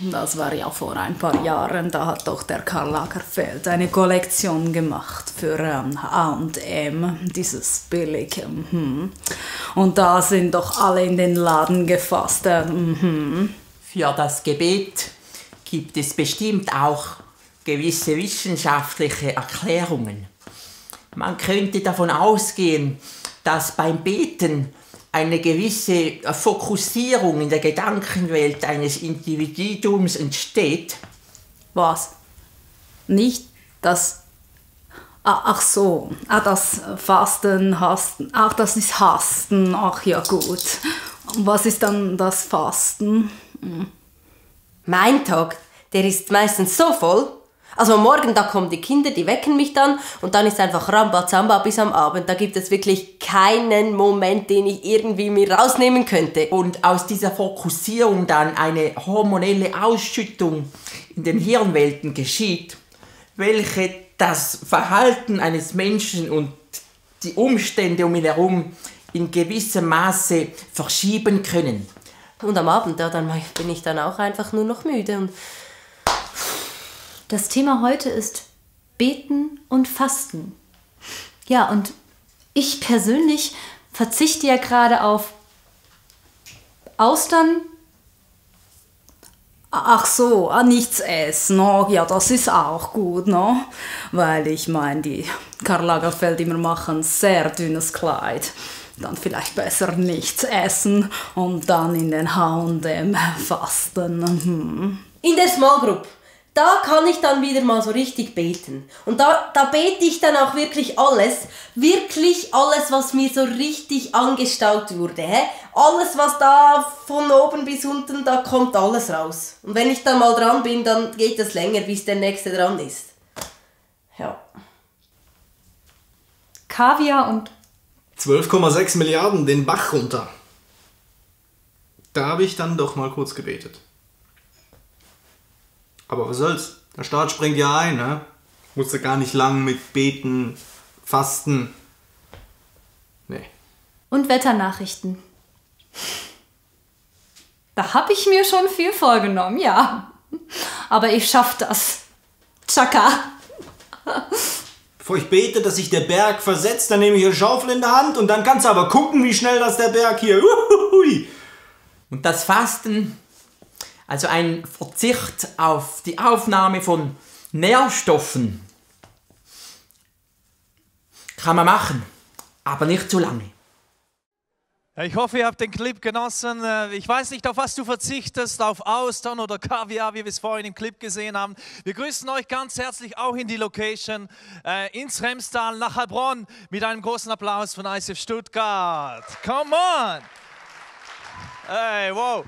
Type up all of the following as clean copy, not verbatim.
das war ja vor ein paar Jahren, da hat doch der Karl Lagerfeld eine Kollektion gemacht für H&M, dieses billige. Und da sind doch alle in den Laden gefastet. Für das Gebet gibt es bestimmt auch gewisse wissenschaftliche Erklärungen. Man könnte davon ausgehen, dass beim Beten eine gewisse Fokussierung in der Gedankenwelt eines Individuums entsteht. Was? Nicht das... Ach so, das Fasten, Hasten, ach, das ist Hasten, ach ja gut. Was ist dann das Fasten? Mein Tag, der ist meistens so voll. Also am Morgen, da kommen die Kinder, die wecken mich dann und dann ist einfach Rambazamba bis am Abend. Da gibt es wirklich keinen Moment, den ich irgendwie mir rausnehmen könnte. Und aus dieser Fokussierung dann eine hormonelle Ausschüttung in den Hirnwelten geschieht, welche das Verhalten eines Menschen und die Umstände um ihn herum in gewissem Maße verschieben können. Und am Abend, ja, dann bin ich dann auch einfach nur noch müde. Und das Thema heute ist Beten und Fasten. Ja, und ich persönlich verzichte ja gerade auf Austern. Ach so, nichts essen, no? Ja, das ist auch gut, no? Weil ich meine, die Karl Lagerfeld immer machen sehr dünnes Kleid. Dann vielleicht besser nichts essen und dann in den H&M fasten. In der Small Group, da kann ich dann wieder mal so richtig beten. Und da bete ich dann auch wirklich alles, was mir so richtig angestaut wurde. Alles, was da von oben bis unten, da kommt alles raus. Und wenn ich dann mal dran bin, dann geht es länger, bis der Nächste dran ist. Ja. Kaviar und 12,6 Milliarden den Bach runter. Da habe ich dann doch mal kurz gebetet. Aber was soll's? Der Staat springt ja ein, ne? Musste gar nicht lang mit Beten, Fasten. Nee. Und Wetternachrichten. Da habe ich mir schon viel vorgenommen, ja. Aber ich schaff das. Tschakka. Bevor ich bete, dass sich der Berg versetzt, dann nehme ich eine Schaufel in der Hand und dann kannst du aber gucken, wie schnell das der Berg hier... Uhuhui. Und das Fasten, also ein Verzicht auf die Aufnahme von Nährstoffen, kann man machen, aber nicht zu lange. Ich hoffe, ihr habt den Clip genossen. Ich weiß nicht, auf was du verzichtest, auf Austern oder Kaviar, wie wir es vorhin im Clip gesehen haben. Wir grüßen euch ganz herzlich auch in die Location, ins Remstal, nach Heilbronn, mit einem großen Applaus von ICF Stuttgart. Come on! Hey, wow!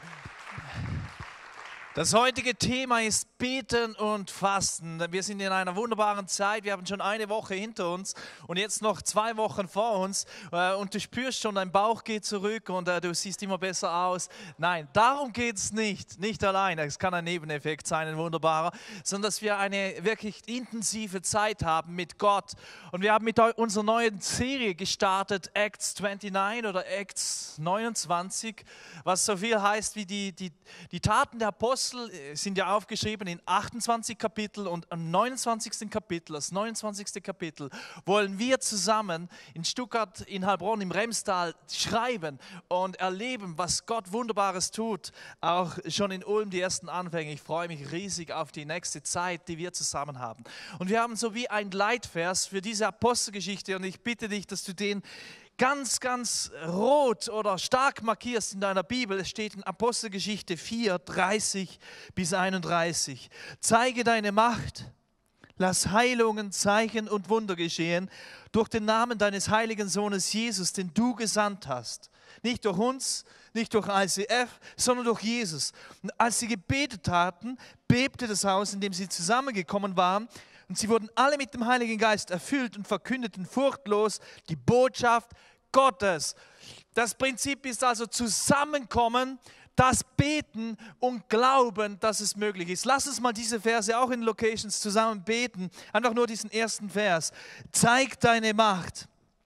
Das heutige Thema ist Beten und Fasten. Wir sind in einer wunderbaren Zeit. Wir haben schon eine Woche hinter uns und jetzt noch 2 Wochen vor uns. Und du spürst schon, dein Bauch geht zurück und du siehst immer besser aus. Nein, darum geht es nicht. Nicht alleine. Es kann ein Nebeneffekt sein, ein wunderbarer. Sondern dass wir eine wirklich intensive Zeit haben mit Gott. Und wir haben mit unserer neuen Serie gestartet, Acts 29 oder Acts 29, was so viel heißt wie die Taten der Apostel sind ja aufgeschrieben in 28 Kapitel und am 29. Kapitel, das 29. Kapitel, wollen wir zusammen in Stuttgart, in Heilbronn, im Remstal schreiben und erleben, was Gott Wunderbares tut. Auch schon in Ulm die ersten Anfänge. Ich freue mich riesig auf die nächste Zeit, die wir zusammen haben. Und wir haben so wie ein Leitvers für diese Apostelgeschichte und ich bitte dich, dass du den ganz, ganz rot oder stark markierst in deiner Bibel. Es steht in Apostelgeschichte 4, 30 bis 31. Zeige deine Macht, lass Heilungen, Zeichen und Wunder geschehen durch den Namen deines heiligen Sohnes Jesus, den du gesandt hast. Nicht durch uns, nicht durch ICF, sondern durch Jesus. Und als sie gebetet hatten, bebte das Haus, in dem sie zusammengekommen waren. Und sie wurden alle mit dem Heiligen Geist erfüllt und verkündeten furchtlos die Botschaft Gottes. Das Prinzip ist also Zusammenkommen, das Beten und Glauben, dass es möglich ist. Lass uns mal diese Verse auch in Locations zusammen beten. Einfach nur diesen ersten Vers. Zeig deine Macht.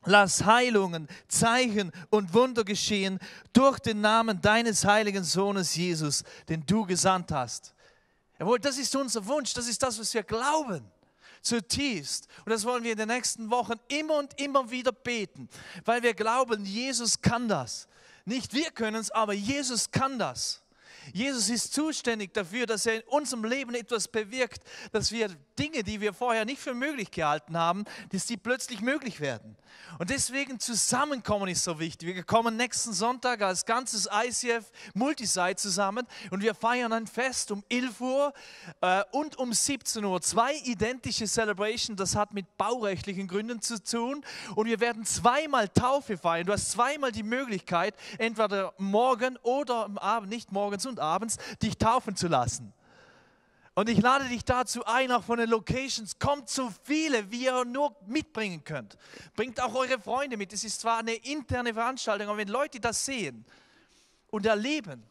Lass Heilungen, Zeichen und Wunder geschehen durch den Namen deines heiligen Sohnes Jesus, den du gesandt hast. Jawohl, das ist unser Wunsch, das ist das, was wir glauben, zutiefst. Und das wollen wir in den nächsten Wochen immer und immer wieder beten, weil wir glauben, Jesus kann das. Nicht wir können es, aber Jesus kann das. Jesus ist zuständig dafür, dass er in unserem Leben etwas bewirkt, dass wir Dinge, die wir vorher nicht für möglich gehalten haben, dass die plötzlich möglich werden. Und deswegen zusammenkommen ist so wichtig. Wir kommen nächsten Sonntag als ganzes ICF Multisite zusammen und wir feiern ein Fest um 11 Uhr und um 17 Uhr. 2 identische Celebrations, das hat mit baurechtlichen Gründen zu tun. Und wir werden zweimal Taufe feiern. Du hast zweimal die Möglichkeit, entweder morgen oder am Abend, nicht morgens und abends, dich taufen zu lassen. Und ich lade dich dazu ein, auch von den Locations, kommt so viele, wie ihr nur mitbringen könnt. Bringt auch eure Freunde mit. Es ist zwar eine interne Veranstaltung, aber wenn Leute das sehen und erleben,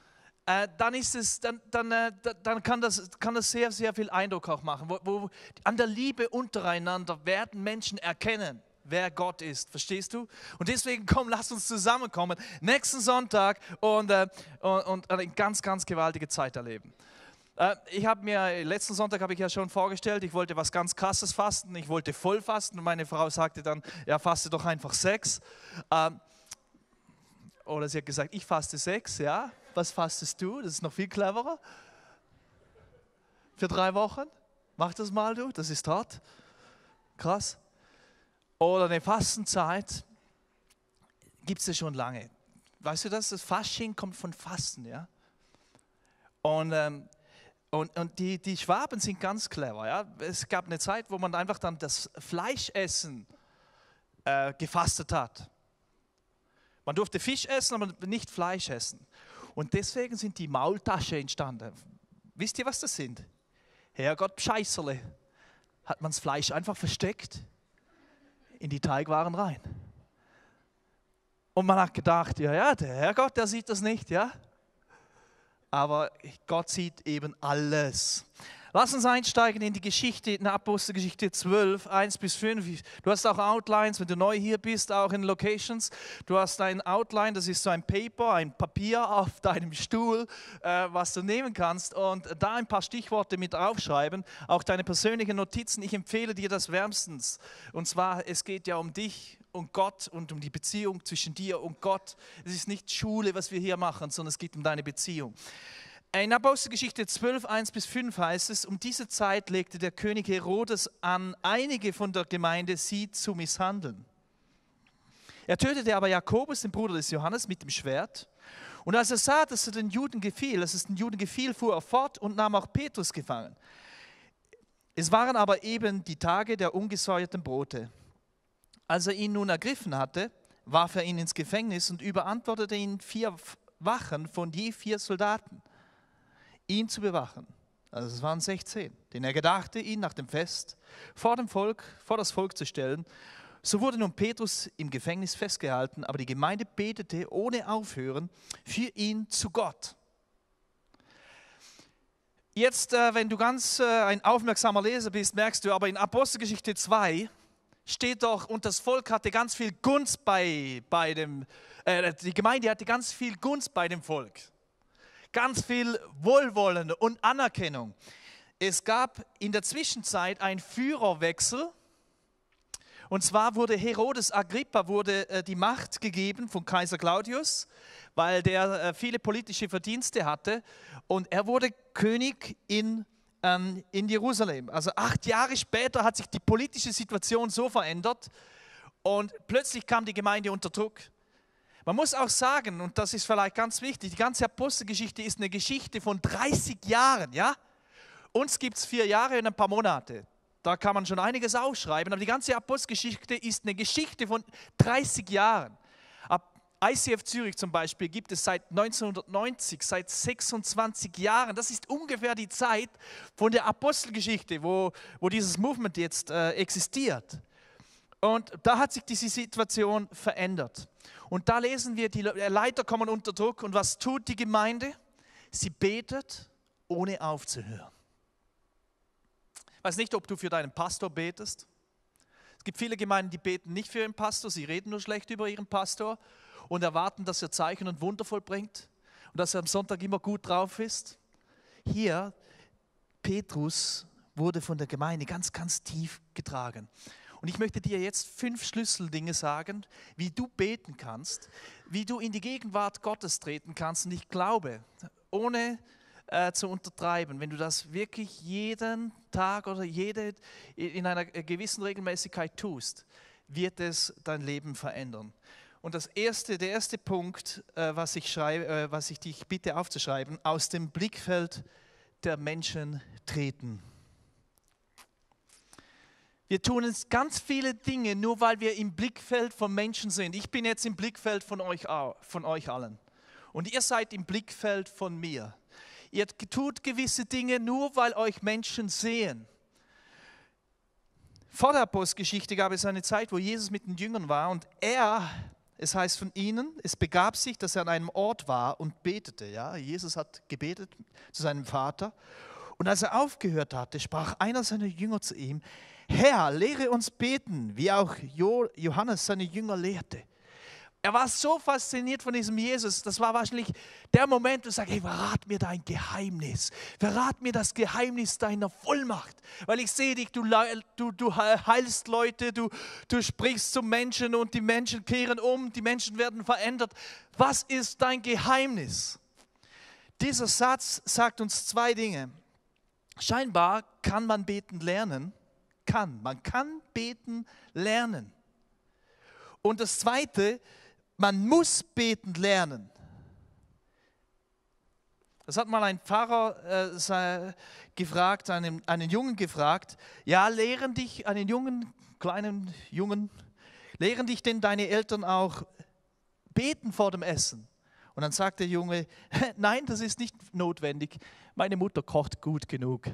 dann kann das sehr, sehr viel Eindruck auch machen. Wo an der Liebe untereinander werden Menschen erkennen, wer Gott ist. Verstehst du? Und deswegen komm, lass uns zusammenkommen. Nächsten Sonntag und eine ganz, ganz gewaltige Zeit erleben. Letzten Sonntag habe ich ja schon vorgestellt, ich wollte was ganz Krasses fasten, ich wollte voll fasten und meine Frau sagte dann, ja, faste doch einfach 6. Oder sie hat gesagt, ich faste 6, ja. Was fastest du? Das ist noch viel cleverer. Für 3 Wochen? Mach das mal, du, das ist hart. Krass. Oder eine Fastenzeit gibt es ja schon lange. Weißt du das? Das Fasching kommt von Fasten, ja. Und die Schwaben sind ganz clever. Ja? Es gab eine Zeit, wo man einfach dann das Fleischessen gefastet hat. Man durfte Fisch essen, aber nicht Fleisch essen. Und deswegen sind die Maultaschen entstanden. Wisst ihr, was das sind? Herrgott, Scheißerle. Hat man das Fleisch einfach versteckt in die Teigwaren rein. Und man hat gedacht, ja, der Herrgott, der sieht das nicht, ja. Aber Gott sieht eben alles. Lass uns einsteigen in die Geschichte, in Apostelgeschichte 12, 1-5. Du hast auch Outlines, wenn du neu hier bist, auch in Locations. Du hast ein Outline, das ist so ein Paper, ein Papier auf deinem Stuhl, was du nehmen kannst und da ein paar Stichworte mit aufschreiben, auch deine persönlichen Notizen. Ich empfehle dir das wärmstens. Und zwar, es geht ja um dich und Gott und um die Beziehung zwischen dir und Gott. Es ist nicht Schule, was wir hier machen, sondern es geht um deine Beziehung. In Apostelgeschichte 12, 1-5 heißt es, um diese Zeit legte der König Herodes an, einige von der Gemeinde sie zu misshandeln. Er tötete aber Jakobus, den Bruder des Johannes, mit dem Schwert. Und als er sah, dass es den Juden gefiel, fuhr er fort und nahm auch Petrus gefangen. Es waren aber eben die Tage der ungesäuerten Brote. Als er ihn nun ergriffen hatte, warf er ihn ins Gefängnis und überantwortete ihn 4 Wachen von je 4 Soldaten, ihn zu bewachen. Also es waren 16, denn er gedachte, ihn nach dem Fest vor das Volk zu stellen. So wurde nun Petrus im Gefängnis festgehalten, aber die Gemeinde betete ohne Aufhören für ihn zu Gott. Jetzt, wenn du ganz ein aufmerksamer Leser bist, merkst du, aber in Apostelgeschichte 2 steht doch, und das Volk hatte ganz viel Gunst die Gemeinde hatte ganz viel Gunst bei dem Volk. Ganz viel Wohlwollen und Anerkennung. Es gab in der Zwischenzeit einen Führerwechsel. Und zwar wurde Herodes Agrippa die Macht gegeben von Kaiser Claudius, weil der viele politische Verdienste hatte. Und er wurde König in Jerusalem. Also 8 Jahre später hat sich die politische Situation so verändert und plötzlich kam die Gemeinde unter Druck. Man muss auch sagen, und das ist vielleicht ganz wichtig, die ganze Apostelgeschichte ist eine Geschichte von 30 Jahren. Ja? Uns gibt es 4 Jahre und ein paar Monate. Da kann man schon einiges aufschreiben, aber die ganze Apostelgeschichte ist eine Geschichte von 30 Jahren. ICF Zürich zum Beispiel gibt es seit 1990, seit 26 Jahren. Das ist ungefähr die Zeit von der Apostelgeschichte, wo dieses Movement jetzt existiert. Und da hat sich diese Situation verändert. Und da lesen wir, die Leiter kommen unter Druck. Und was tut die Gemeinde? Sie betet, ohne aufzuhören. Ich weiß nicht, ob du für deinen Pastor betest. Es gibt viele Gemeinden, die beten nicht für ihren Pastor, sie reden nur schlecht über ihren Pastor und erwarten, dass er Zeichen und Wunder vollbringt und dass er am Sonntag immer gut drauf ist. Hier, Petrus wurde von der Gemeinde ganz, ganz tief getragen. Und ich möchte dir jetzt 5 Schlüsseldinge sagen, wie du beten kannst, wie du in die Gegenwart Gottes treten kannst. Und ich glaube, ohne zu untertreiben, wenn du das wirklich jeden Tag oder in einer gewissen Regelmäßigkeit tust, wird es dein Leben verändern. Und der erste Punkt, was ich dich bitte aufzuschreiben, aus dem Blickfeld der Menschen treten. Wir tun jetzt ganz viele Dinge, nur weil wir im Blickfeld von Menschen sind. Ich bin jetzt im Blickfeld von euch allen. Und ihr seid im Blickfeld von mir. Ihr tut gewisse Dinge nur, weil euch Menschen sehen. Vor der Apostelgeschichte gab es eine Zeit, wo Jesus mit den Jüngern war und es heißt von ihnen, es begab sich, dass er an einem Ort war und betete. Ja? Jesus hat gebetet zu seinem Vater. Und als er aufgehört hatte, sprach einer seiner Jünger zu ihm: Herr, lehre uns beten, wie auch Johannes seine Jünger lehrte. Er war so fasziniert von diesem Jesus, das war wahrscheinlich der Moment, wo er sagt: Hey, verrat mir dein Geheimnis, verrat mir das Geheimnis deiner Vollmacht, weil ich sehe dich, du heilst Leute, du sprichst zu Menschen und die Menschen kehren um, die Menschen werden verändert. Was ist dein Geheimnis? Dieser Satz sagt uns 2 Dinge. Scheinbar kann man beten lernen, man kann beten lernen. Und das Zweite, man muss beten lernen. Das hat mal ein Pfarrer gefragt, einen Jungen gefragt, ja, lehren dich denn deine Eltern auch beten vor dem Essen? Und dann sagt der Junge, nein, das ist nicht notwendig, meine Mutter kocht gut genug.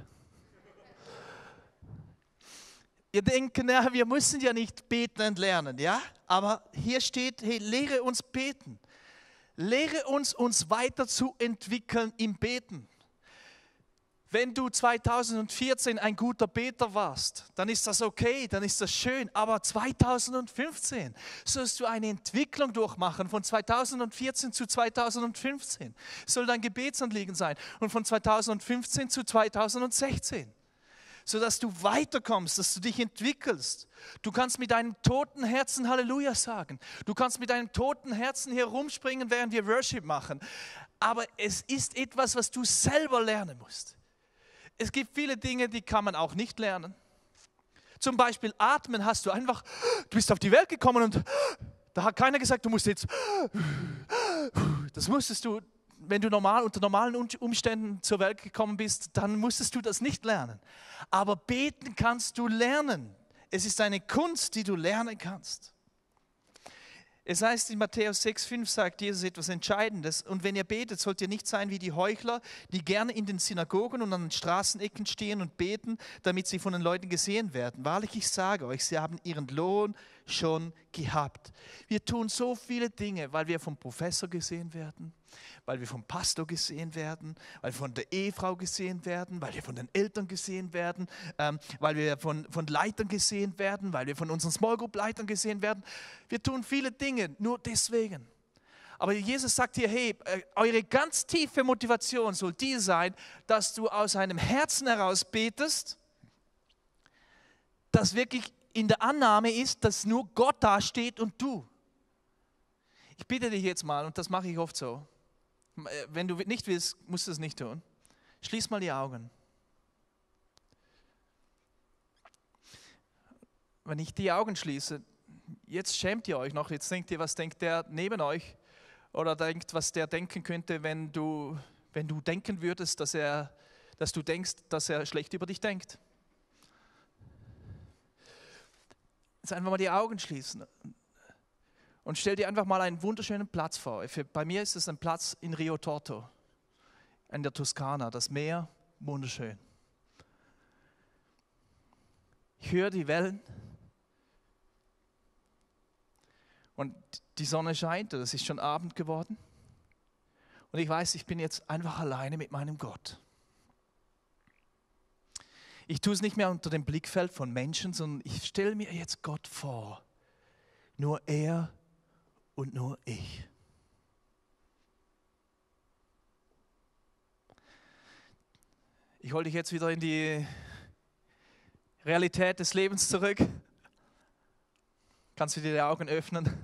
Wir denken, ja, wir müssen ja nicht beten und lernen, ja? Aber hier steht, hey, lehre uns beten. Lehre uns weiterzuentwickeln im Beten. Wenn du 2014 ein guter Beter warst, dann ist das okay, dann ist das schön. Aber 2015 sollst du eine Entwicklung durchmachen, von 2014 zu 2015. Soll dein Gebetsanliegen sein. Und von 2015 zu 2016. Sodass du weiterkommst, dass du dich entwickelst. Du kannst mit deinem toten Herzen Halleluja sagen. Du kannst mit deinem toten Herzen hier rumspringen, während wir Worship machen. Aber es ist etwas, was du selber lernen musst. Es gibt viele Dinge, die kann man auch nicht lernen. Zum Beispiel atmen hast du einfach, du bist auf die Welt gekommen und da hat keiner gesagt, du musst jetzt, das musstest du. Wenn du unter normalen Umständen zur Welt gekommen bist, dann musstest du das nicht lernen. Aber beten kannst du lernen. Es ist eine Kunst, die du lernen kannst. Es heißt in Matthäus 6,5 sagt Jesus etwas Entscheidendes. Und wenn ihr betet, sollt ihr nicht sein wie die Heuchler, die gerne in den Synagogen und an den Straßenecken stehen und beten, damit sie von den Leuten gesehen werden. Wahrlich, ich sage euch, sie haben ihren Lohn schon gehabt. Wir tun so viele Dinge, weil wir vom Professor gesehen werden, weil wir vom Pastor gesehen werden, weil wir von der Ehefrau gesehen werden, weil wir von den Eltern gesehen werden, weil wir von Leitern gesehen werden, weil wir von unseren Small Group Leitern gesehen werden. Wir tun viele Dinge nur deswegen. Aber Jesus sagt hier, hey, eure ganz tiefe Motivation soll die sein, dass du aus einem Herzen heraus betest, das wirklich in der Annahme ist, dass nur Gott da steht und du. Ich bitte dich jetzt mal, und das mache ich oft so, wenn du nicht willst, musst du es nicht tun. Schließ mal die Augen. Wenn ich die Augen schließe, jetzt schämt ihr euch noch, jetzt denkt ihr, was denkt der neben euch? Oder denkt, was der denken könnte, wenn du denken würdest, dass du denkst, dass er schlecht über dich denkt. Jetzt einfach mal die Augen schließen. Und stell dir einfach mal einen wunderschönen Platz vor. Bei mir ist es ein Platz in Rio Torto, in der Toskana, das Meer, wunderschön. Ich höre die Wellen und die Sonne scheint, es ist schon Abend geworden. Und ich weiß, ich bin jetzt einfach alleine mit meinem Gott. Ich tue es nicht mehr unter dem Blickfeld von Menschen, sondern ich stelle mir jetzt Gott vor. Nur er und nur ich. Ich hole dich jetzt wieder in die Realität des Lebens zurück. Kannst du dir die Augen öffnen?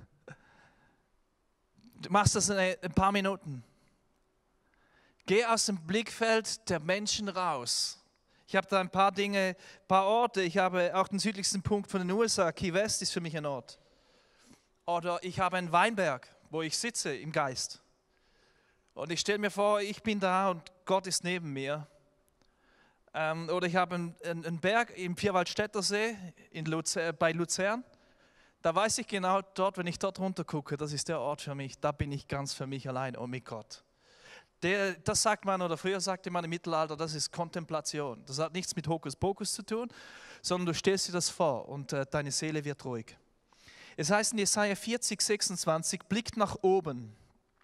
Du machst das in ein paar Minuten. Geh aus dem Blickfeld der Menschen raus. Ich habe da ein paar Dinge, ein paar Orte. Ich habe auch den südlichsten Punkt von den USA. Key West ist für mich ein Ort. Oder ich habe einen Weinberg, wo ich sitze im Geist. Und ich stelle mir vor, ich bin da und Gott ist neben mir. Oder ich habe einen Berg im Vierwaldstätter See bei Luzern. Da weiß ich genau, dort, wenn ich dort runter gucke, das ist der Ort für mich. Da bin ich ganz für mich allein und mit Gott. Das sagt man, oder früher sagte man im Mittelalter, das ist Kontemplation. Das hat nichts mit Hokuspokus zu tun, sondern du stellst dir das vor und deine Seele wird ruhig. Es heißt in Jesaja 40, 26, blickt nach oben,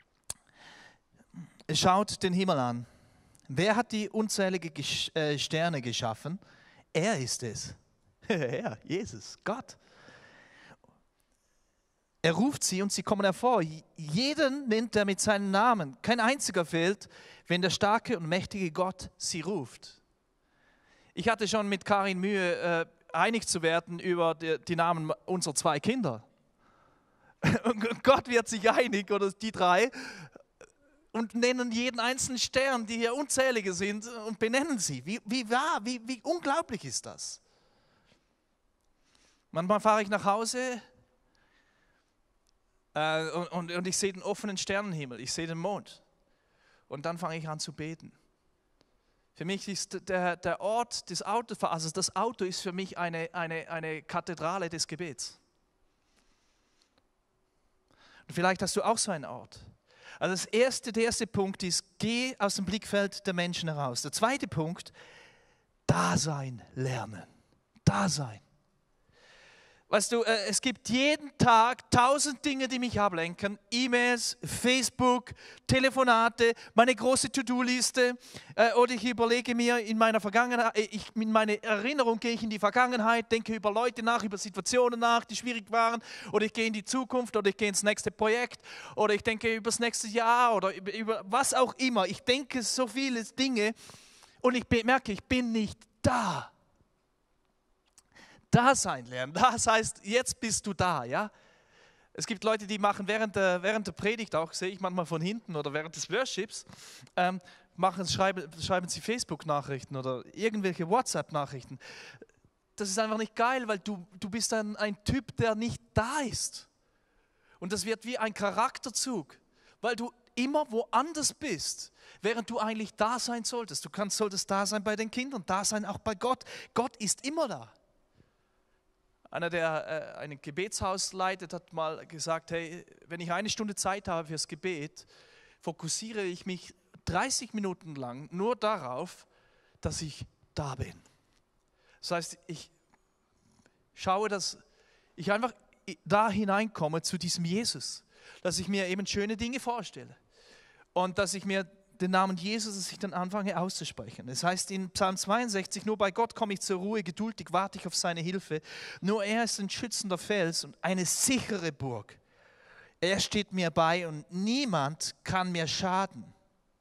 schaut den Himmel an. Wer hat die unzähligen Sterne geschaffen? Er ist es. Er, Jesus, Gott. Er ruft sie und sie kommen hervor. Jeden nennt er mit seinem Namen. Kein einziger fehlt, wenn der starke und mächtige Gott sie ruft. Ich hatte schon mit Karin Mühe, einig zu werden über die Namen unserer 2 Kinder. Und Gott wird sich einig, oder die 3, und nennen jeden einzelnen Stern, die hier unzählige sind, und benennen sie. Wie unglaublich ist das? Manchmal fahre ich nach Hause und ich sehe den offenen Sternenhimmel, ich sehe den Mond. Und dann fange ich an zu beten. Für mich ist der Ort des Autofahrens, also das Auto ist für mich eine Kathedrale des Gebets. Und vielleicht hast du auch so einen Ort. Also der erste Punkt ist, geh aus dem Blickfeld der Menschen heraus. Der zweite Punkt, Dasein lernen. Dasein. Weißt du, es gibt jeden Tag 1000 Dinge, die mich ablenken. E-Mails, Facebook, Telefonate, meine große To-Do-Liste. Oder ich überlege mir in meiner Vergangenheit, in meine Erinnerung gehe ich in die Vergangenheit, denke über Leute nach, über Situationen nach, die schwierig waren. Oder ich gehe in die Zukunft oder ich gehe ins nächste Projekt. Oder ich denke über das nächste Jahr oder über was auch immer. Ich denke so viele Dinge und ich merke, ich bin nicht da. Dasein lernen, das heißt, jetzt bist du da, ja. Es gibt Leute, die machen während der Predigt auch, sehe ich manchmal von hinten oder während des Worships, schreiben sie Facebook-Nachrichten oder irgendwelche WhatsApp-Nachrichten. Das ist einfach nicht geil, weil du bist dann ein Typ, der nicht da ist. Und das wird wie ein Charakterzug, weil du immer woanders bist, während du eigentlich da sein solltest. Du solltest da sein bei den Kindern, da sein auch bei Gott. Gott ist immer da. Einer, der ein Gebetshaus leitet, hat mal gesagt, hey, wenn ich 1 Stunde Zeit habe fürs Gebet, fokussiere ich mich 30 Minuten lang nur darauf, dass ich da bin. Das heißt, ich schaue, dass ich einfach da hineinkomme zu diesem Jesus, dass ich mir eben schöne Dinge vorstelle und dass ich mir den Namen Jesus, dass ich dann anfange auszusprechen. Es heißt in Psalm 62, nur bei Gott komme ich zur Ruhe, geduldig warte ich auf seine Hilfe. Nur er ist ein schützender Fels und eine sichere Burg. Er steht mir bei und niemand kann mir schaden.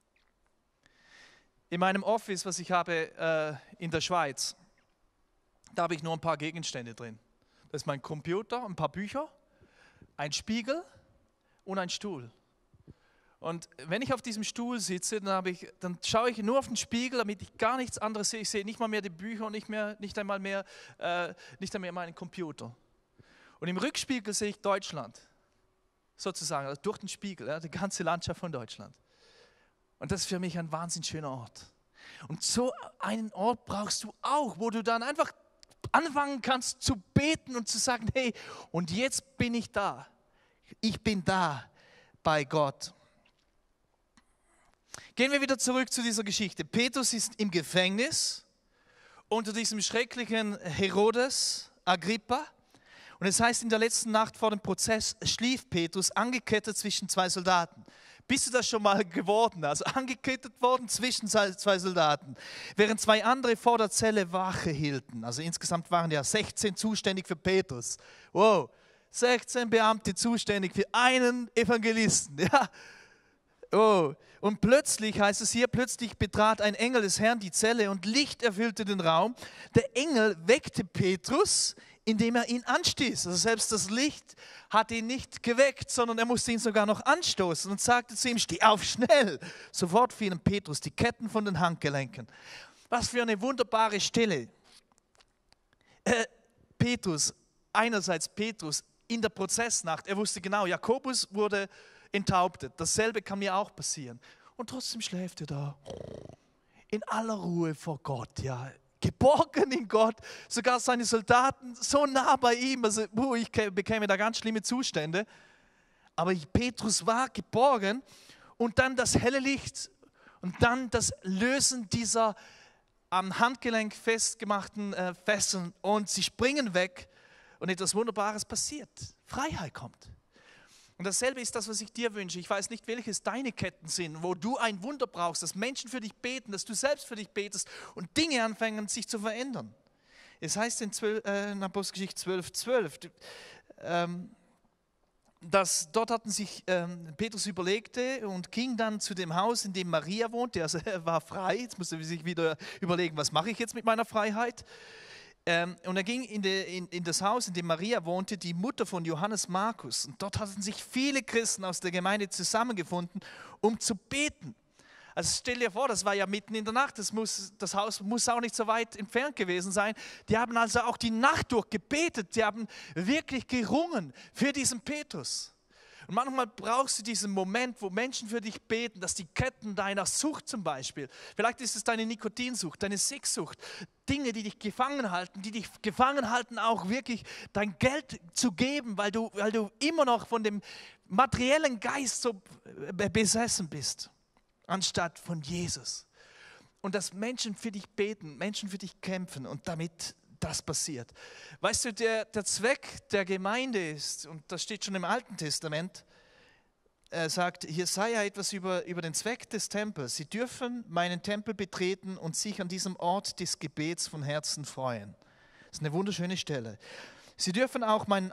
In meinem Office, was ich habe in der Schweiz, da habe ich nur ein paar Gegenstände drin. Das ist mein Computer, ein paar Bücher, ein Spiegel und ein Stuhl. Und wenn ich auf diesem Stuhl sitze, dann schaue ich nur auf den Spiegel, damit ich gar nichts anderes sehe. Ich sehe nicht mal mehr die Bücher und nicht einmal mehr meinen Computer. Und im Rückspiegel sehe ich Deutschland, sozusagen, also durch den Spiegel, ja, die ganze Landschaft von Deutschland. Und das ist für mich ein wahnsinnig schöner Ort. Und so einen Ort brauchst du auch, wo du dann einfach anfangen kannst zu beten und zu sagen, hey, und jetzt bin ich da. Ich bin da bei Gott. Gehen wir wieder zurück zu dieser Geschichte. Petrus ist im Gefängnis unter diesem schrecklichen Herodes Agrippa. Und es heißt, in der letzten Nacht vor dem Prozess schlief Petrus angekettet zwischen 2 Soldaten. Bist du das schon mal geworden? Also angekettet worden zwischen zwei Soldaten, während zwei andere vor der Zelle Wache hielten. Also insgesamt waren ja 16 zuständig für Petrus. Wow, 16 Beamte zuständig für einen Evangelisten. Ja. Oh. Und plötzlich, heißt es hier, plötzlich betrat ein Engel des Herrn die Zelle und Licht erfüllte den Raum. Der Engel weckte Petrus, indem er ihn anstieß. Also selbst das Licht hat ihn nicht geweckt, sondern er musste ihn sogar noch anstoßen und sagte zu ihm, steh auf, schnell. Sofort fielen Petrus die Ketten von den Handgelenken. Was für eine wunderbare Stelle. Petrus, einerseits Petrus in der Prozessnacht, er wusste genau, Jakobus wurde enthauptet. Dasselbe kann mir auch passieren. Und trotzdem schläft er da. In aller Ruhe vor Gott, ja. Geborgen in Gott. Sogar seine Soldaten so nah bei ihm. Also, ich bekäme da ganz schlimme Zustände. Aber Petrus war geborgen. Und dann das helle Licht. Und dann das Lösen dieser am Handgelenk festgemachten Fesseln. Und sie springen weg. Und etwas Wunderbares passiert. Freiheit kommt. Und dasselbe ist das, was ich dir wünsche. Ich weiß nicht, welches deine Ketten sind, wo du ein Wunder brauchst, dass Menschen für dich beten, dass du selbst für dich betest und Dinge anfangen, sich zu verändern. Es heißt in Apostelgeschichte 12,12, dass dort hatten sich Petrus überlegte und ging dann zu dem Haus, in dem Maria wohnte. Also er war frei, jetzt musste er sich wieder überlegen, was mache ich jetzt mit meiner Freiheit? Und er ging in das Haus, in dem Maria wohnte, die Mutter von Johannes Markus. Und dort hatten sich viele Christen aus der Gemeinde zusammengefunden, um zu beten. Also stell dir vor, das war ja mitten in der Nacht, das Haus muss auch nicht so weit entfernt gewesen sein. Die haben also auch die Nacht durch gebetet, die haben wirklich gerungen für diesen Petrus. Und manchmal brauchst du diesen Moment, wo Menschen für dich beten, dass die Ketten deiner Sucht zum Beispiel, vielleicht ist es deine Nikotinsucht, deine Sexsucht, Dinge, die dich gefangen halten, auch wirklich dein Geld zu geben, weil du immer noch von dem materiellen Geist so besessen bist, anstatt von Jesus. Und dass Menschen für dich beten, Menschen für dich kämpfen und damit das passiert. Weißt du, der Zweck der Gemeinde ist, und das steht schon im Alten Testament, er sagt, hier sei ja etwas über den Zweck des Tempels. Sie dürfen meinen Tempel betreten und sich an diesem Ort des Gebets von Herzen freuen. Das ist eine wunderschöne Stelle. Sie dürfen auch auf meinem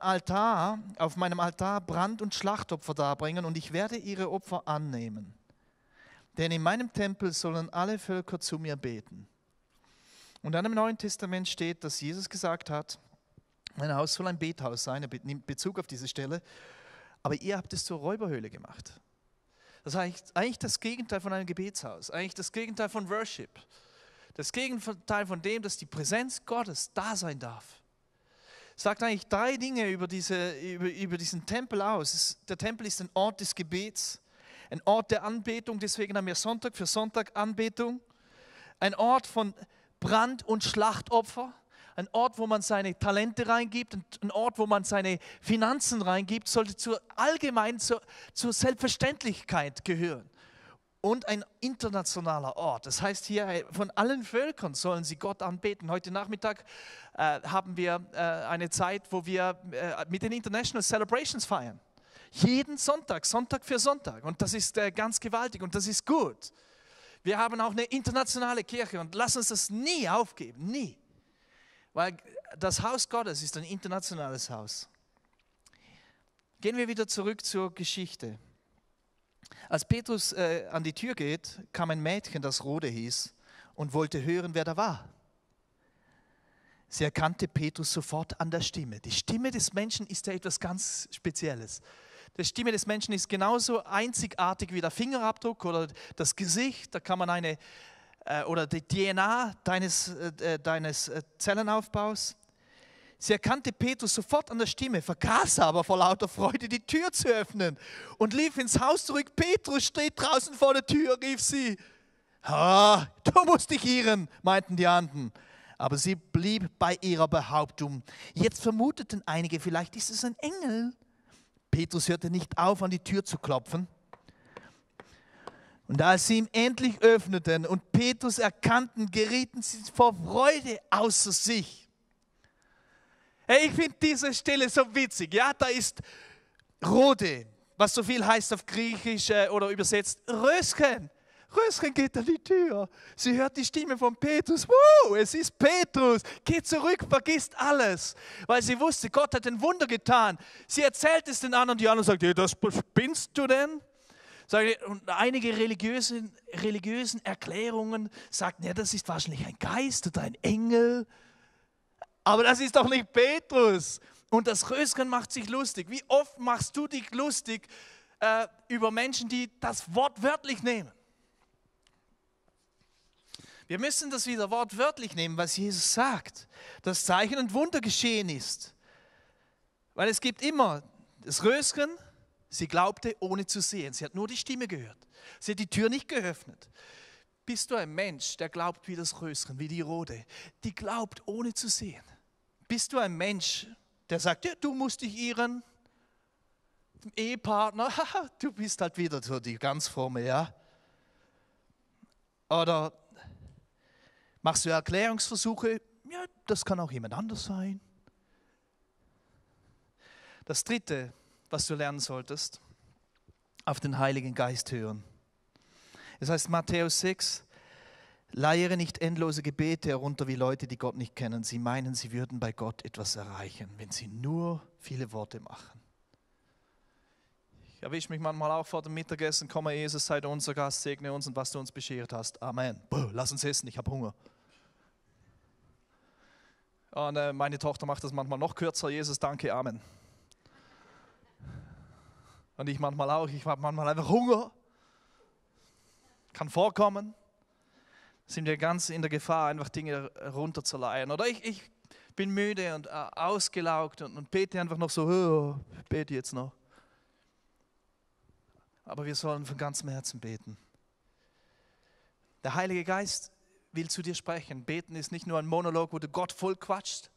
Altar Brand- und Schlachtopfer darbringen und ich werde ihre Opfer annehmen. Denn in meinem Tempel sollen alle Völker zu mir beten. Und dann im Neuen Testament steht, dass Jesus gesagt hat, mein Haus soll ein Bethaus sein, er nimmt Bezug auf diese Stelle, aber ihr habt es zur Räuberhöhle gemacht. Das heißt eigentlich das Gegenteil von einem Gebetshaus, eigentlich das Gegenteil von Worship. Das Gegenteil von dem, dass die Präsenz Gottes da sein darf. Sagt eigentlich 3 Dinge über diesen Tempel aus. Der Tempel ist ein Ort des Gebets, ein Ort der Anbetung, deswegen haben wir Sonntag für Sonntag Anbetung, ein Ort von Brand- und Schlachtopfer, ein Ort, wo man seine Talente reingibt, ein Ort, wo man seine Finanzen reingibt, sollte zur Selbstverständlichkeit gehören. Und ein internationaler Ort. Das heißt hier, von allen Völkern sollen sie Gott anbeten. Heute Nachmittag haben wir eine Zeit, wo wir mit den International Celebrations feiern. Jeden Sonntag, Sonntag für Sonntag. Und das ist ganz gewaltig und das ist gut. Wir haben auch eine internationale Kirche und lass uns das nie aufgeben, nie. Weil das Haus Gottes ist ein internationales Haus. Gehen wir wieder zurück zur Geschichte. Als Petrus an die Tür geht, kam ein Mädchen, das Rode hieß, und wollte hören, wer da war. Sie erkannte Petrus sofort an der Stimme. Die Stimme des Menschen ist ja etwas ganz Spezielles. Die Stimme des Menschen ist genauso einzigartig wie der Fingerabdruck oder das Gesicht. Da kann man oder die DNA deines Zellenaufbaus. Sie erkannte Petrus sofort an der Stimme, vergaß aber vor lauter Freude die Tür zu öffnen und lief ins Haus zurück. Petrus steht draußen vor der Tür, rief sie. Du musst dich irren, meinten die anderen. Aber sie blieb bei ihrer Behauptung. Jetzt vermuteten einige, vielleicht ist es ein Engel. Petrus hörte nicht auf, an die Tür zu klopfen. Und als sie ihm endlich öffneten und Petrus erkannten, gerieten sie vor Freude außer sich. Hey, ich finde diese Stelle so witzig. Ja, da ist Rode, was so viel heißt auf Griechisch oder übersetzt Röschen. Röschen geht an die Tür. Sie hört die Stimme von Petrus. Wow, es ist Petrus. Geht zurück, vergisst alles. Weil sie wusste, Gott hat ein Wunder getan. Sie erzählt es den anderen und die anderen sagt, hey, das spinnst du denn? Und einige religiösen Erklärungen sagten, ja, das ist wahrscheinlich ein Geist oder ein Engel. Aber das ist doch nicht Petrus. Und das Röschen macht sich lustig. Wie oft machst du dich lustig über Menschen, die das Wort wörtlich nehmen? Wir müssen das wieder wortwörtlich nehmen, was Jesus sagt, dass Zeichen und Wunder geschehen ist. Weil es gibt immer das Röschen, sie glaubte ohne zu sehen. Sie hat nur die Stimme gehört. Sie hat die Tür nicht geöffnet. Bist du ein Mensch, der glaubt wie das Röschen, wie die Rode, die glaubt ohne zu sehen? Bist du ein Mensch, der sagt, ja, du musst dich ihren Ehepartner, du bist halt wieder so die ganz fromme, ja? Oder machst du Erklärungsversuche? Ja, das kann auch jemand anders sein. Das Dritte, was du lernen solltest, auf den Heiligen Geist hören. Es heißt Matthäus 6, leiere nicht endlose Gebete herunter wie Leute, die Gott nicht kennen. Sie meinen, sie würden bei Gott etwas erreichen, wenn sie nur viele Worte machen. Ich erwische mich manchmal auch vor dem Mittagessen, komme Jesus, sei du unser Gast, segne uns und was du uns beschert hast. Amen. Boah, lass uns essen, ich habe Hunger. Und meine Tochter macht das manchmal noch kürzer, Jesus, danke, Amen. Und ich manchmal auch, ich habe manchmal einfach Hunger. Kann vorkommen. Sind wir ganz in der Gefahr, einfach Dinge runterzuleihen. Oder ich bin müde und ausgelaugt und bete einfach noch so, oh, bete jetzt noch. Aber wir sollen von ganzem Herzen beten. Der Heilige Geist will zu dir sprechen. Beten ist nicht nur ein Monolog, wo du Gott voll quatscht,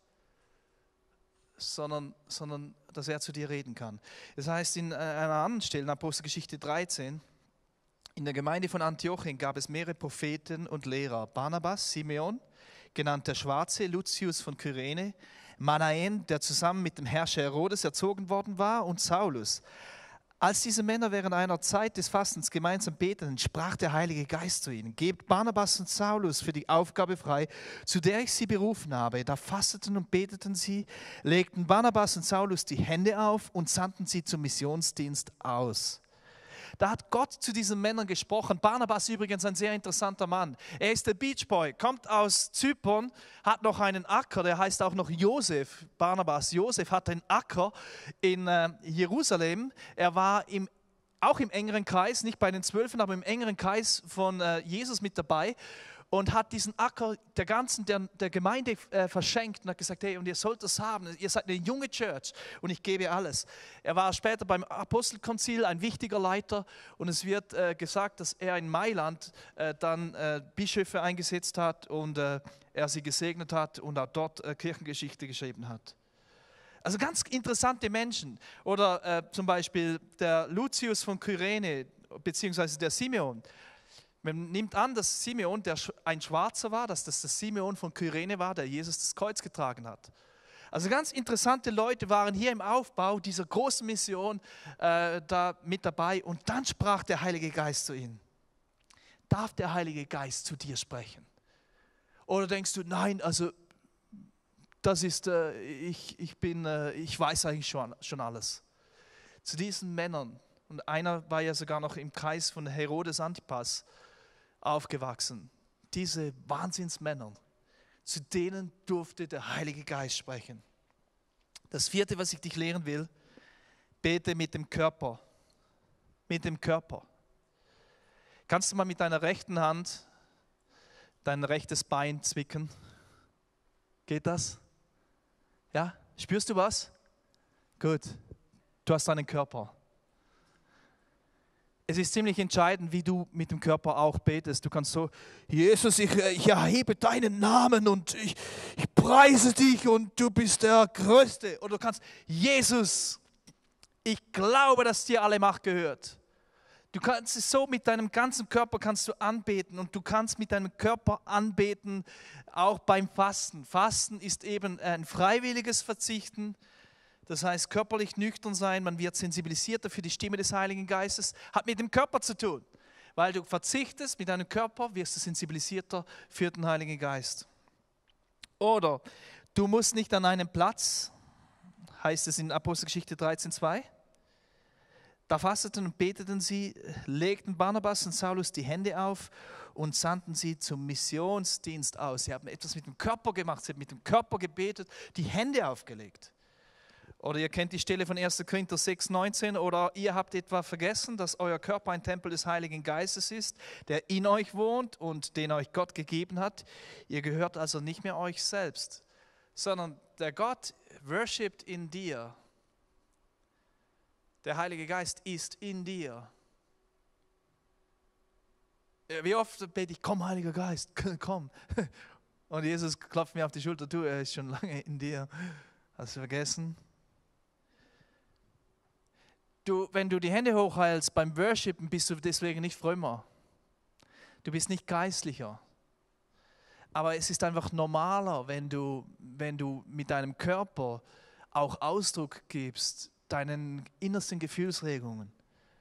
sondern dass er zu dir reden kann. Das heißt, in einer anderen Stelle, in Apostelgeschichte 13, in der Gemeinde von Antiochien gab es mehrere Propheten und Lehrer. Barnabas, Simeon, genannt der Schwarze, Lucius von Kyrene, Manaen, der zusammen mit dem Herrscher Herodes erzogen worden war, und Saulus. Als diese Männer während einer Zeit des Fastens gemeinsam beteten, sprach der Heilige Geist zu ihnen: Gebt Barnabas und Saulus für die Aufgabe frei, zu der ich sie berufen habe. Da fasteten und beteten sie, legten Barnabas und Saulus die Hände auf und sandten sie zum Missionsdienst aus. Da hat Gott zu diesen Männern gesprochen. Barnabas übrigens ein sehr interessanter Mann. Er ist der Beach Boy, kommt aus Zypern, hat noch einen Acker, der heißt auch noch Josef. Barnabas, Josef hat einen Acker in Jerusalem. Er war auch im engeren Kreis, nicht bei den 12, aber im engeren Kreis von Jesus mit dabei und hat diesen Acker der Gemeinde verschenkt und hat gesagt, hey, und ihr sollt das haben, ihr seid eine junge Church und ich gebe alles. Er war später beim Apostelkonzil ein wichtiger Leiter und es wird gesagt, dass er in Mailand dann Bischöfe eingesetzt hat und er sie gesegnet hat und auch dort Kirchengeschichte geschrieben hat. Also ganz interessante Menschen. Oder zum Beispiel der Lucius von Kyrene, beziehungsweise der Simeon. Man nimmt an, dass Simeon ein Schwarzer war, dass das der Simeon von Kyrene war, der Jesus das Kreuz getragen hat. Also ganz interessante Leute waren hier im Aufbau dieser großen Mission da mit dabei und dann sprach der Heilige Geist zu ihnen. Darf der Heilige Geist zu dir sprechen? Oder denkst du, nein, also das ist, ich weiß eigentlich schon alles. Zu diesen Männern, und einer war ja sogar noch im Kreis von Herodes Antipas aufgewachsen, diese Wahnsinnsmänner, zu denen durfte der Heilige Geist sprechen. Das vierte, was ich dich lehren will, bete mit dem Körper. Mit dem Körper. Kannst du mal mit deiner rechten Hand dein rechtes Bein zwicken? Geht das? Ja? Spürst du was? Gut. Du hast einen Körper. Es ist ziemlich entscheidend, wie du mit dem Körper auch betest. Du kannst so, Jesus, ich erhebe deinen Namen und ich preise dich und du bist der Größte. Oder du kannst, Jesus, ich glaube, dass dir alle Macht gehört. Du kannst es so mit deinem ganzen Körper kannst du anbeten und du kannst mit deinem Körper anbeten, auch beim Fasten. Fasten ist eben ein freiwilliges Verzichten. das heißt körperlich nüchtern sein, man wird sensibilisierter für die Stimme des Heiligen Geistes, hat mit dem Körper zu tun. Weil du verzichtest mit deinem Körper, wirst du sensibilisierter für den Heiligen Geist. Oder du musst nicht an einem Platz, heißt es in Apostelgeschichte 13,2, da fasteten und beteten sie, legten Barnabas und Saulus die Hände auf und sandten sie zum Missionsdienst aus. Sie haben etwas mit dem Körper gemacht, sie haben mit dem Körper gebetet, die Hände aufgelegt. Oder ihr kennt die Stelle von 1. Korinther 6,19, oder ihr habt etwa vergessen, dass euer Körper ein Tempel des Heiligen Geistes ist, der in euch wohnt und den euch Gott gegeben hat. Ihr gehört also nicht mehr euch selbst, sondern der Gott worshipt in dir. Der Heilige Geist ist in dir. Wie oft bete ich, komm Heiliger Geist, komm. Und Jesus klopft mir auf die Schulter, du, er ist schon lange in dir. Hast du vergessen? Wenn du die Hände hochhältst beim Worshipen, bist du deswegen nicht frömmer. Du bist nicht geistlicher. Aber es ist einfach normaler, wenn du mit deinem Körper auch Ausdruck gibst, deinen innersten Gefühlsregungen.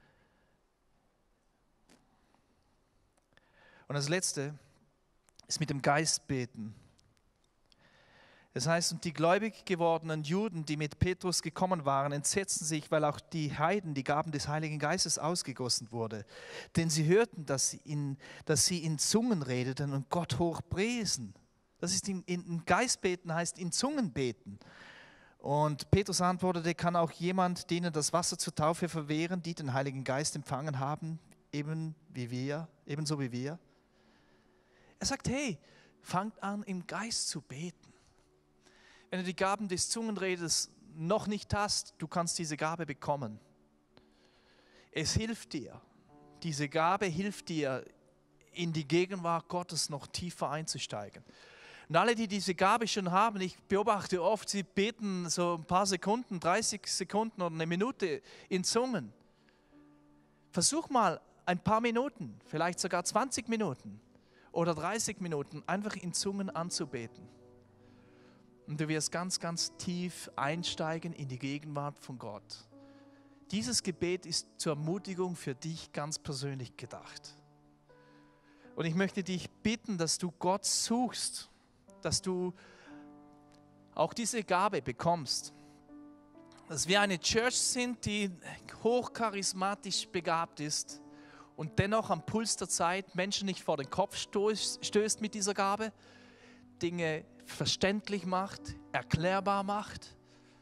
Und das Letzte ist mit dem Geist beten. Das heißt, und die gläubig gewordenen Juden, die mit Petrus gekommen waren, entsetzten sich, weil auch die Heiden die Gaben des Heiligen Geistes ausgegossen wurde. Denn sie hörten, dass sie in Zungen redeten und Gott hoch priesen. Das ist in Geist beten, heißt in Zungen beten. Und Petrus antwortete, kann auch jemand denen das Wasser zur Taufe verwehren, die den Heiligen Geist empfangen haben, ebenso wie wir? Er sagt, hey, fangt an im Geist zu beten. Wenn du die Gaben des Zungenredes noch nicht hast, du kannst diese Gabe bekommen. Es hilft dir. Diese Gabe hilft dir, in die Gegenwart Gottes noch tiefer einzusteigen. Und alle, die diese Gabe schon haben, ich beobachte oft, sie beten so ein paar Sekunden, 30 Sekunden oder eine Minute in Zungen. Versuch mal ein paar Minuten, vielleicht sogar 20 Minuten oder 30 Minuten einfach in Zungen anzubeten. Und du wirst ganz, ganz tief einsteigen in die Gegenwart von Gott. Dieses Gebet ist zur Ermutigung für dich ganz persönlich gedacht. Und ich möchte dich bitten, dass du Gott suchst, dass du auch diese Gabe bekommst. Dass wir eine Church sind, die hochcharismatisch begabt ist und dennoch am Puls der Zeit Menschen nicht vor den Kopf stößt mit dieser Gabe, Dinge verständlich macht, erklärbar macht,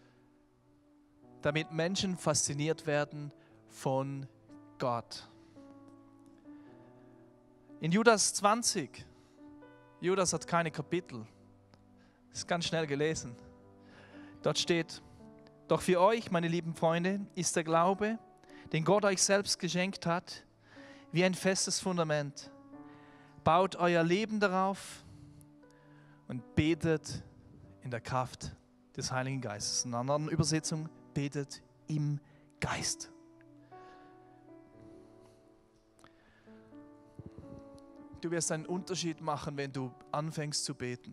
damit Menschen fasziniert werden von Gott. In Judas 20, Judas hat keine Kapitel, das ist ganz schnell gelesen. Dort steht, doch für euch, meine lieben Freunde, ist der Glaube, den Gott euch selbst geschenkt hat, wie ein festes Fundament. Baut euer Leben darauf und betet in der Kraft des Heiligen Geistes. In einer anderen Übersetzung, betet im Geist. Du wirst einen Unterschied machen, wenn du anfängst zu beten.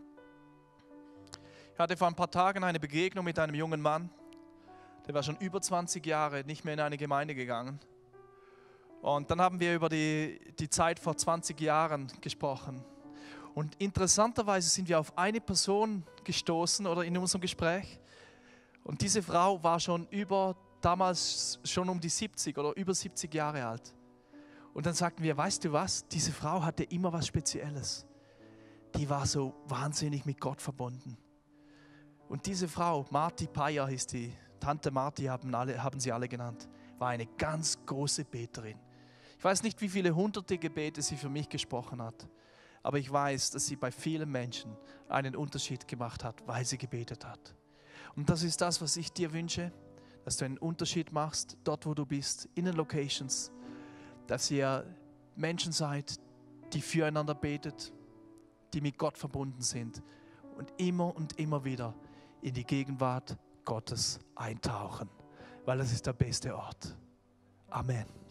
Ich hatte vor ein paar Tagen eine Begegnung mit einem jungen Mann, der war schon über 20 Jahre nicht mehr in eine Gemeinde gegangen. Und dann haben wir über die Zeit vor 20 Jahren gesprochen. Und interessanterweise sind wir auf eine Person gestoßen oder in unserem Gespräch. Und diese Frau war damals schon um die 70 oder über 70 Jahre alt. Und dann sagten wir, weißt du was, diese Frau hatte immer was Spezielles. Die war so wahnsinnig mit Gott verbunden. Und diese Frau, Marti Paya hieß die, Tante Marti haben sie alle genannt, war eine ganz große Beterin. Ich weiß nicht, wie viele hunderte Gebete sie für mich gesprochen hat. Aber ich weiß, dass sie bei vielen Menschen einen Unterschied gemacht hat, weil sie gebetet hat. Und das ist das, was ich dir wünsche, dass du einen Unterschied machst, dort wo du bist, in den Locations, dass ihr Menschen seid, die füreinander betet, die mit Gott verbunden sind und immer wieder in die Gegenwart Gottes eintauchen, weil das ist der beste Ort. Amen.